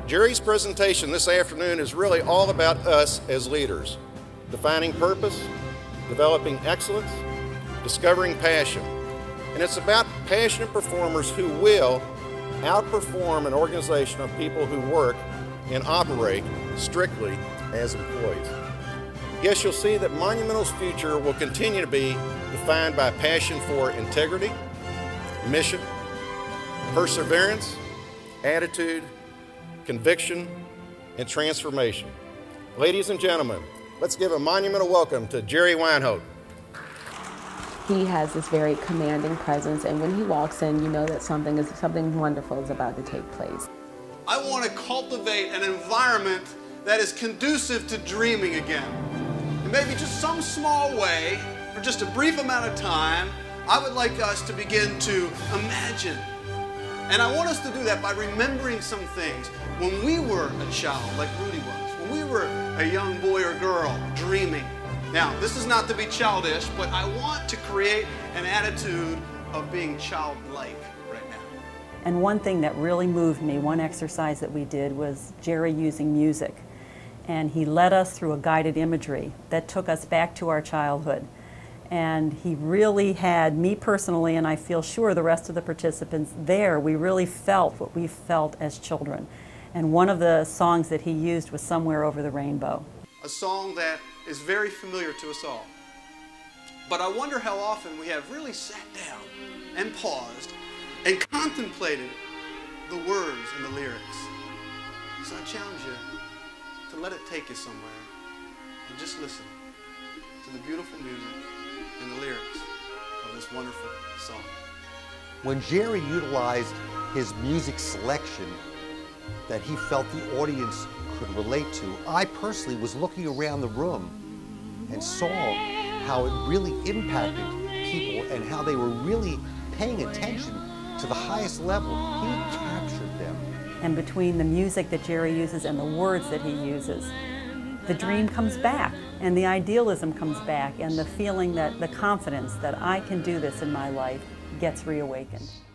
Jerry's presentation this afternoon is really all about us as leaders, defining purpose, developing excellence, discovering passion. And it's about passionate performers who will outperform an organization of people who work and operate strictly as employees. Yes, you'll see that Monumental's future will continue to be defined by passion for integrity, mission, perseverance, attitude, conviction, and transformation. Ladies and gentlemen, let's give a monumental welcome to Jerry Weinhold. He has this very commanding presence, and when he walks in, you know that something wonderful is about to take place. I want to cultivate an environment that is conducive to dreaming again. And maybe just some small way, for just a brief amount of time, I would like us to begin to imagine. And I want us to do that by remembering some things. When we were a child, like Rudy was, when we were a young boy or girl dreaming. Now, this is not to be childish, but I want to create an attitude of being childlike right now. And one thing that really moved me, one exercise that we did, was Jerry using music. And he led us through a guided imagery that took us back to our childhood. And he really had, me personally, and I feel sure the rest of the participants there, we really felt what we felt as children. And one of the songs that he used was Somewhere Over the Rainbow. A song that is very familiar to us all. But I wonder how often we have really sat down and paused and contemplated the words and the lyrics. So I challenge you to let it take you somewhere and just listen to the beautiful music and the lyrics of this wonderful song. When Jerry utilized his music selection that he felt the audience could relate to, I personally was looking around the room and saw how it really impacted people and how they were really paying attention to the highest level. He captured them. And between the music that Jerry uses and the words that he uses, the dream comes back, and the idealism comes back, and the feeling that, the confidence that I can do this in my life gets reawakened.